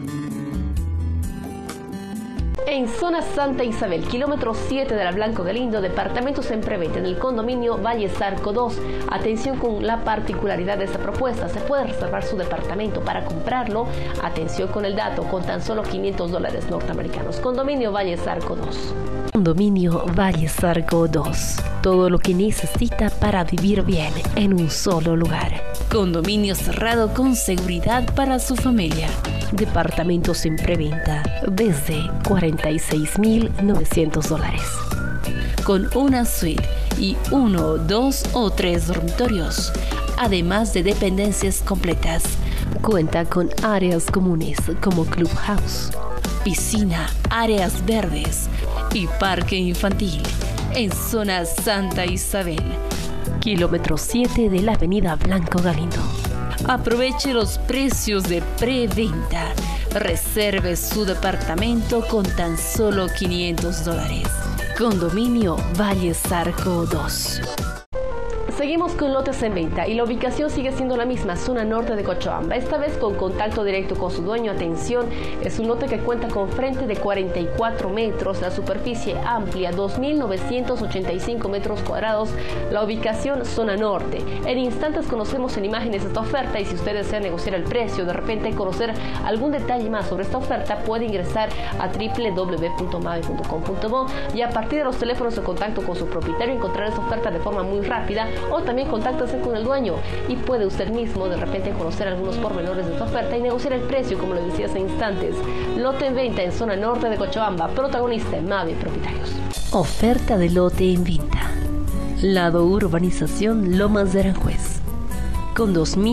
En zona Santa Isabel, kilómetro 7 de la Blanco Galindo, departamentos en preventa en el condominio Valle Zarco 2. Atención con la particularidad de esta propuesta. Se puede reservar su departamento para comprarlo. Atención con el dato, con tan solo $500 norteamericanos. Condominio Valle Zarco 2. Condominio Valle Zarco 2. Todo lo que necesita para vivir bien en un solo lugar. Condominio cerrado con seguridad para su familia. Departamentos en preventa desde $46,900. Con una suite y 1, 2 o 3 dormitorios, además de dependencias completas. Cuenta con áreas comunes como clubhouse, piscina, áreas verdes y parque infantil. En zona Santa Isabel, kilómetro 7 de la avenida Blanco Galindo. Aproveche los precios de preventa. Reserve su departamento con tan solo $500. Condominio Valle Zarco 2. Seguimos con lotes en venta y la ubicación sigue siendo la misma, zona norte de Cochabamba, esta vez con contacto directo con su dueño. Atención, es un lote que cuenta con frente de 44 metros, la superficie amplia, 2.985 metros cuadrados, la ubicación zona norte. En instantes conocemos en imágenes esta oferta y si usted desea negociar el precio, de repente conocer algún detalle más sobre esta oferta, puede ingresar a www.mave.com.bo y a partir de los teléfonos de contacto con su propietario encontrar esta oferta de forma muy rápida, o también contáctese con el dueño y puede usted mismo de repente conocer algunos pormenores de esta oferta y negociar el precio, como le decía hace instantes. Lote en venta en zona norte de Cochabamba, protagonista en Mave Propietarios. Oferta de lote en venta. Lado Urbanización Lomas de Aranjuez, con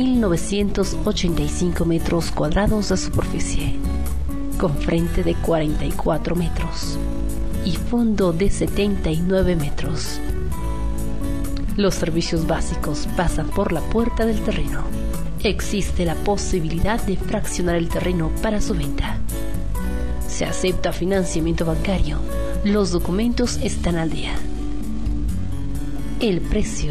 2.985 metros cuadrados de superficie, con frente de 44 metros y fondo de 79 metros. Los servicios básicos pasan por la puerta del terreno. Existe la posibilidad de fraccionar el terreno para su venta. Se acepta financiamiento bancario. Los documentos están al día. El precio,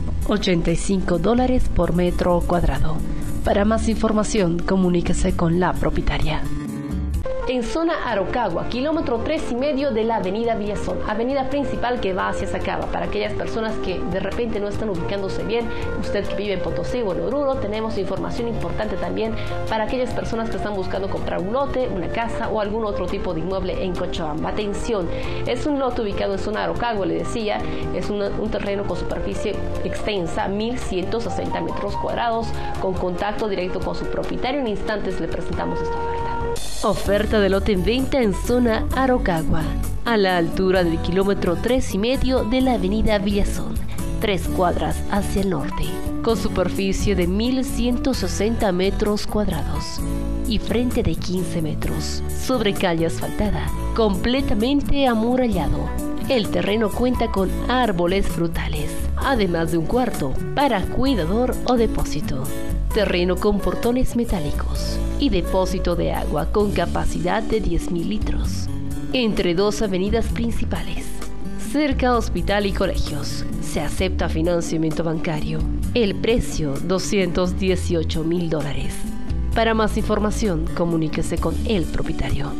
$85 por metro cuadrado. Para más información, comuníquese con la propietaria. En zona Araucagua, kilómetro 3,5 de la avenida Villazón, avenida principal que va hacia Sacaba. Para aquellas personas que de repente no están ubicándose bien, usted que vive en Potosí o en Oruro, tenemos información importante también para aquellas personas que están buscando comprar un lote, una casa o algún otro tipo de inmueble en Cochabamba. Atención, es un lote ubicado en zona Araucagua, le decía, es un terreno con superficie extensa, 1.160 metros cuadrados, con contacto directo con su propietario. En instantes le presentamos esta oferta. Oferta de lote en venta en zona Araucagua, a la altura del kilómetro 3,5 de la avenida Villazón, 3 cuadras hacia el norte, con superficie de 1.160 metros cuadrados y frente de 15 metros, sobre calle asfaltada, completamente amurallado. El terreno cuenta con árboles frutales, además de un cuarto para cuidador o depósito. Terreno con portones metálicos y depósito de agua con capacidad de 10.000 litros. Entre dos avenidas principales, cerca a hospital y colegios. Se acepta financiamiento bancario. El precio, $218.000. Para más información, comuníquese con el propietario.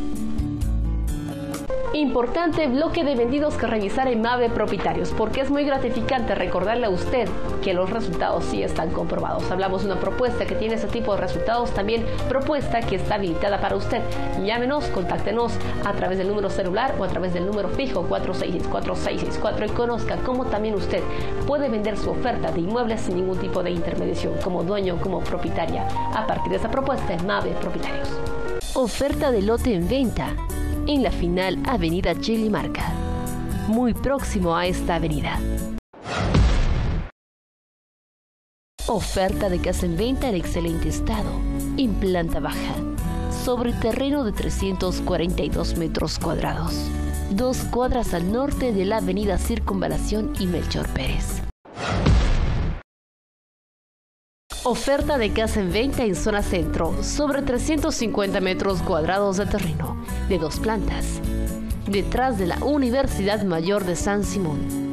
Importante bloque de vendidos que revisar en MAVE Propietarios, porque es muy gratificante recordarle a usted que los resultados sí están comprobados. Hablamos de una propuesta que tiene ese tipo de resultados, también propuesta que está habilitada para usted. Llámenos, contáctenos a través del número celular o a través del número fijo 466-4664 y conozca cómo también usted puede vender su oferta de inmuebles sin ningún tipo de intermediación, como dueño o como propietaria, a partir de esa propuesta en MAVE Propietarios. Oferta de lote en venta en la final avenida Chilimarca, muy próximo a esta avenida. Oferta de casa en venta en excelente estado, en planta baja, sobre terreno de 342 metros cuadrados, 2 cuadras al norte de la avenida Circunvalación y Melchor Pérez. Oferta de casa en venta en zona centro, sobre 350 metros cuadrados de terreno, de 2 plantas, detrás de la Universidad Mayor de San Simón.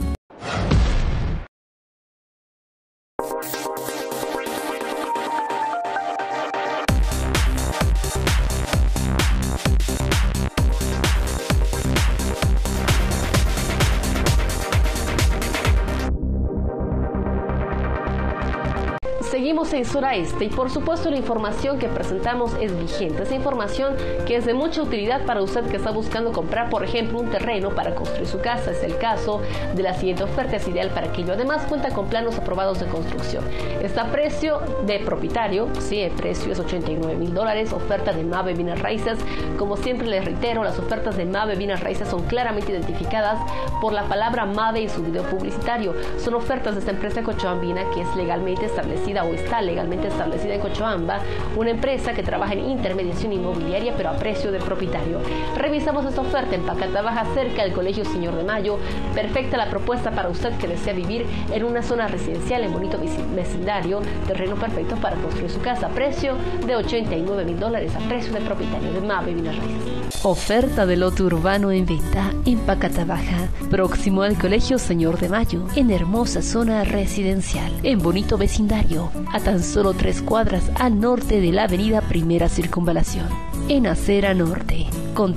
Seguimos en zona este y por supuesto la información que presentamos es vigente. Esa información que es de mucha utilidad para usted que está buscando comprar, por ejemplo, un terreno para construir su casa. Es el caso de la siguiente oferta, es ideal para aquello. Además cuenta con planos aprobados de construcción. Está a precio de propietario, sí, el precio es $89.000. Oferta de MAVE Bienes Raíces. Como siempre les reitero, las ofertas de MAVE Bienes Raíces son claramente identificadas por la palabra MAVE y su video publicitario. Son ofertas de esta empresa cochabambina que es legalmente establecida o está legalmente establecida en Cochabamba, una empresa que trabaja en intermediación inmobiliaria pero a precio de propietario. Revisamos esta oferta en Pacata Baja, cerca del Colegio Señor de Mayo. Perfecta la propuesta para usted que desea vivir en una zona residencial en bonito vecindario, terreno perfecto para construir su casa, precio de $89.000 a precio de propietario de MAVE Bienes Raíces. Oferta de lote urbano en venta en Pacata Baja, próximo al Colegio Señor de Mayo, en hermosa zona residencial, en bonito vecindario, a tan solo 3 cuadras al norte de la avenida Primera Circunvalación, en acera norte, con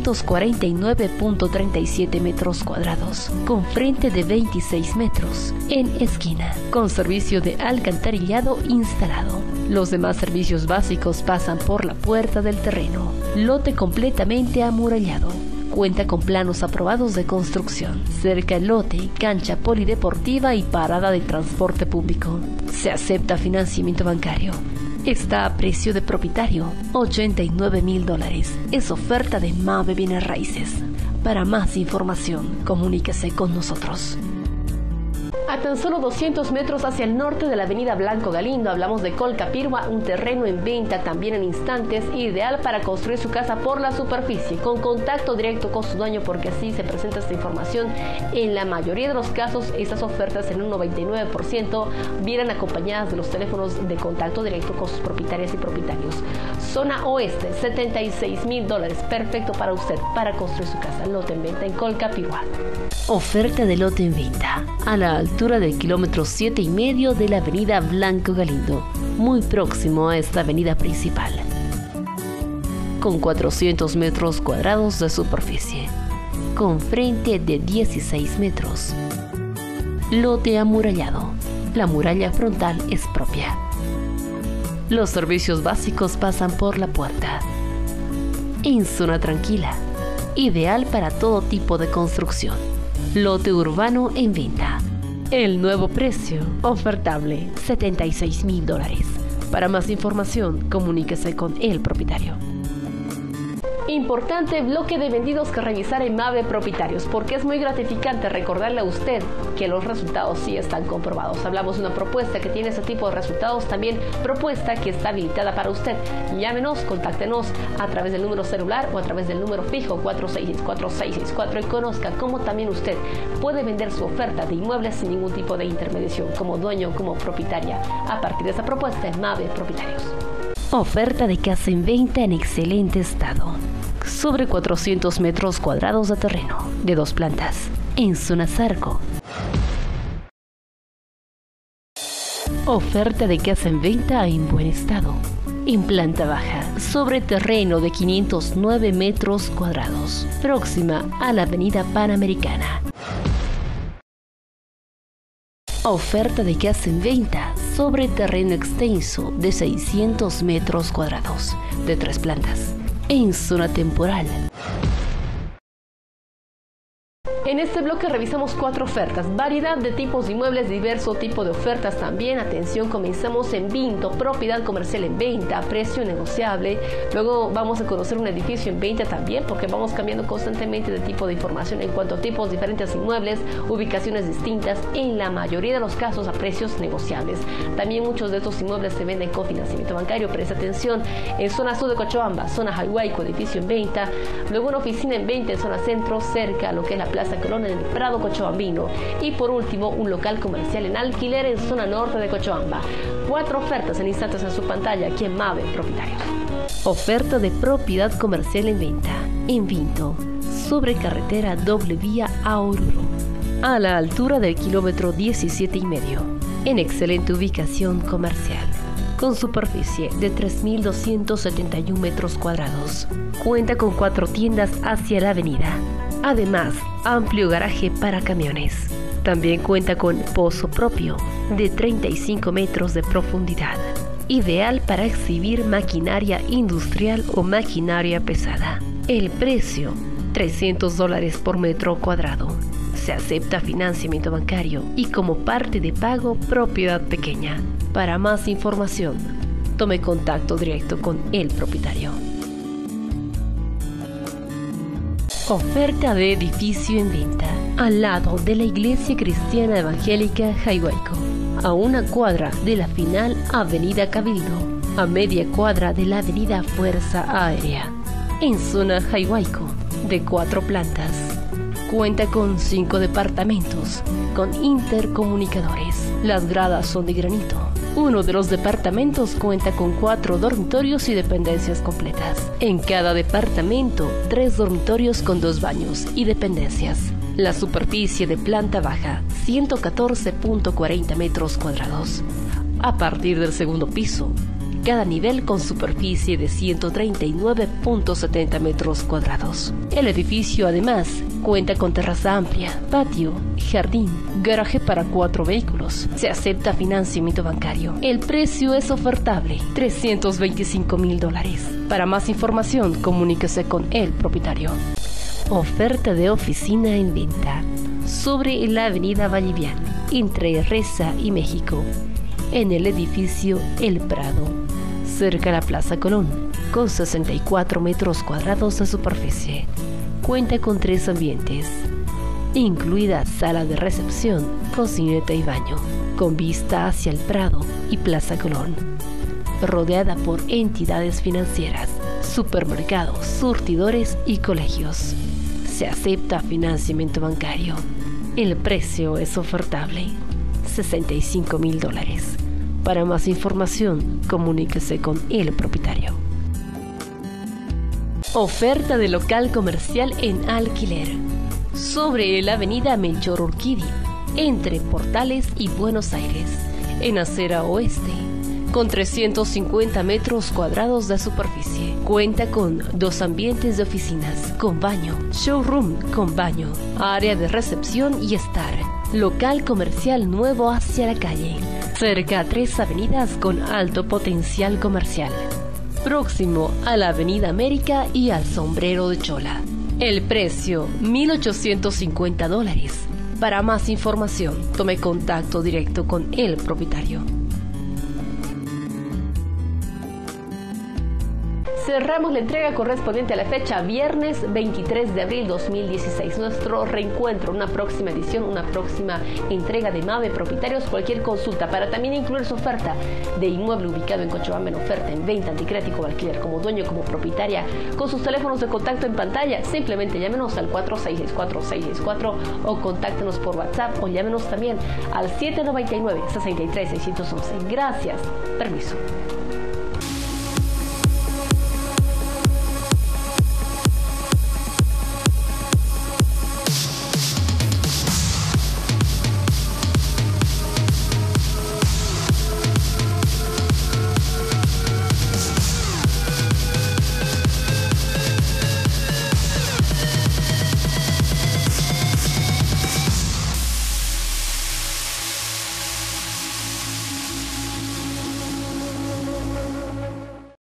349.37 metros cuadrados, con frente de 26 metros, en esquina, con servicio de alcantarillado instalado. Los demás servicios básicos pasan por la puerta del terreno. Lote completamente amurallado. Cuenta con planos aprobados de construcción. Cerca el lote, cancha polideportiva y parada de transporte público. Se acepta financiamiento bancario. Está a precio de propietario, $89.000. Es oferta de MAVE Bienes Raíces. Para más información, comuníquese con nosotros. A tan solo 200 metros hacia el norte de la avenida Blanco Galindo, hablamos de Colcapirhua, un terreno en venta también en instantes, ideal para construir su casa por la superficie, con contacto directo con su dueño, porque así se presenta esta información. En la mayoría de los casos, estas ofertas en un 99% vienen acompañadas de los teléfonos de contacto directo con sus propietarias y propietarios. Zona oeste, $76.000, perfecto para usted, para construir su casa. Lote en venta en Colcapirhua. Oferta de lote en venta, a la altura del kilómetro 7,5 de la avenida Blanco Galindo, muy próximo a esta avenida principal. con 400 metros cuadrados de superficie, con frente de 16 metros. Lote amurallado. La muralla frontal es propia. Los servicios básicos pasan por la puerta. En zona tranquila, ideal para todo tipo de construcción. Lote urbano en venta. El nuevo precio, ofertable, $76,000. Para más información, comuníquese con el propietario. Importante bloque de vendidos que revisar en MAVE Propietarios, porque es muy gratificante recordarle a usted que los resultados sí están comprobados. Hablamos de una propuesta que tiene ese tipo de resultados, también propuesta que está habilitada para usted. Llámenos, contáctenos a través del número celular o a través del número fijo 466-4664 y conozca cómo también usted puede vender su oferta de inmuebles sin ningún tipo de intermediación, como dueño, como propietaria, a partir de esa propuesta en MAVE Propietarios. Oferta de casa en venta en excelente estado. Sobre 400 metros cuadrados de terreno, de 2 plantas, en zona Zarco. Oferta de casa en venta en buen estado. En planta baja, sobre terreno de 509 metros cuadrados, próxima a la avenida Panamericana. Oferta de casa en venta sobre terreno extenso de 600 metros cuadrados, de 3 plantas, en zona temporal. En este bloque revisamos 4 ofertas, variedad de tipos de inmuebles, diverso tipo de ofertas también. Atención, comenzamos en Vinto, propiedad comercial en venta, precio negociable. Luego vamos a conocer un edificio en venta también, porque vamos cambiando constantemente de tipo de información en cuanto a tipos diferentes de inmuebles, ubicaciones distintas, en la mayoría de los casos a precios negociables. También muchos de estos inmuebles se venden con financiamiento bancario. Presta atención, en zona sur de Cochabamba, zona Jaihuayco, edificio en venta. Luego una oficina en venta en zona centro, cerca a lo que es la Plaza Colón en el Prado cochabambino, y por último un local comercial en alquiler en zona norte de Cochabamba. 4 ofertas en instantes en su pantalla aquí en MAVE Propietarios. Oferta de propiedad comercial en venta en Vinto, sobre carretera doble vía a Oruro, a la altura del kilómetro 17,5, en excelente ubicación comercial, con superficie de 3.271 metros cuadrados. Cuenta con 4 tiendas hacia la avenida. Además, amplio garaje para camiones. También cuenta con pozo propio de 35 metros de profundidad, ideal para exhibir maquinaria industrial o maquinaria pesada. El precio, $300 por metro cuadrado. Se acepta financiamiento bancario y como parte de pago, propiedad pequeña. Para más información, tome contacto directo con el propietario. Oferta de edificio en venta, al lado de la Iglesia Cristiana Evangélica Jaihuayco, a 1 cuadra de la final Avenida Cabildo, a media cuadra de la Avenida Fuerza Aérea, en zona Jaihuayco, de 4 plantas. Cuenta con 5 departamentos, con intercomunicadores. Las gradas son de granito. Uno de los departamentos cuenta con 4 dormitorios y dependencias completas. En cada departamento, 3 dormitorios con 2 baños y dependencias. La superficie de planta baja, 114.40 metros cuadrados. A partir del segundo piso, cada nivel con superficie de 139.70 metros cuadrados. El edificio además cuenta con terraza amplia, patio, jardín, garaje para 4 vehículos. Se acepta financiamiento bancario. El precio es ofertable, $325,000. Para más información, comuníquese con el propietario. Oferta de oficina en venta sobre la avenida Vallivian, entre Reza y México, en el edificio El Prado, cerca a la Plaza Colón, con 64 metros cuadrados de superficie. Cuenta con 3 ambientes, incluida sala de recepción, cocineta y baño, con vista hacia el Prado y Plaza Colón, rodeada por entidades financieras, supermercados, surtidores y colegios. Se acepta financiamiento bancario. El precio es ofertable, $65,000. Para más información, comuníquese con el propietario. Oferta de local comercial en alquiler sobre la avenida Melchor Urquidi, entre Portales y Buenos Aires, en acera oeste, con 350 metros cuadrados de superficie. Cuenta con 2 ambientes de oficinas con baño, showroom con baño, área de recepción y estar, local comercial nuevo hacia la calle, cerca a 3 avenidas con alto potencial comercial, próximo a la Avenida América y al Sombrero de Chola. El precio, $1,850. Para más información, tome contacto directo con el propietario. Cerramos la entrega correspondiente a la fecha viernes 23 de abril 2016. Nuestro reencuentro, una próxima edición, una próxima entrega de MAVE Propietarios. Cualquier consulta para también incluir su oferta de inmueble ubicado en Cochabamba en oferta, en venta, anticrético o alquiler, como dueño, como propietaria, con sus teléfonos de contacto en pantalla, simplemente llámenos al 4664-664 o contáctenos por WhatsApp o llámenos también al 799-63611. Gracias. Permiso.